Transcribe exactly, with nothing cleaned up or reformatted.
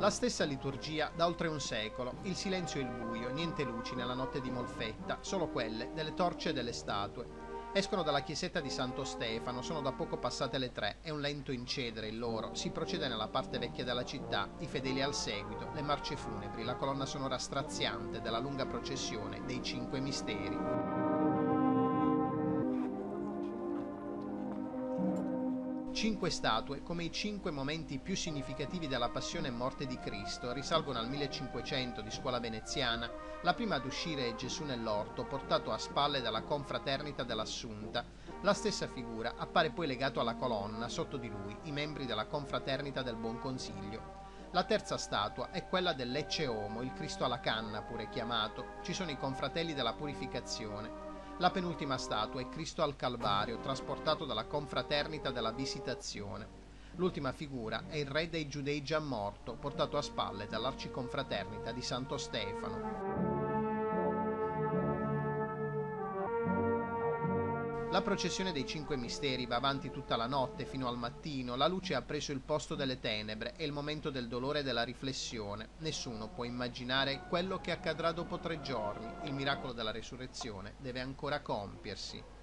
La stessa liturgia da oltre un secolo, il silenzio e il buio, niente luci nella notte di Molfetta, solo quelle delle torce e delle statue. Escono dalla chiesetta di Santo Stefano, sono da poco passate le tre, è un lento incedere il loro, si procede nella parte vecchia della città, i fedeli al seguito, le marce funebri, la colonna sonora straziante della lunga processione dei cinque misteri. Cinque statue, come i cinque momenti più significativi della passione e morte di Cristo, risalgono al millecinquecento di scuola veneziana. La prima ad uscire è Gesù nell'orto, portato a spalle dalla confraternita dell'Assunta. La stessa figura appare poi legato alla colonna, sotto di lui, i membri della confraternita del Buon Consiglio. La terza statua è quella dell'Ecce Homo, il Cristo alla canna pure chiamato. Ci sono i confratelli della purificazione. La penultima statua è Cristo al Calvario, trasportato dalla confraternita della Visitazione. L'ultima figura è il re dei Giudei già morto, portato a spalle dall'arciconfraternita di Santo Stefano. La processione dei cinque misteri va avanti tutta la notte fino al mattino, la luce ha preso il posto delle tenebre, è il momento del dolore e della riflessione. Nessuno può immaginare quello che accadrà dopo tre giorni, il miracolo della resurrezione deve ancora compiersi.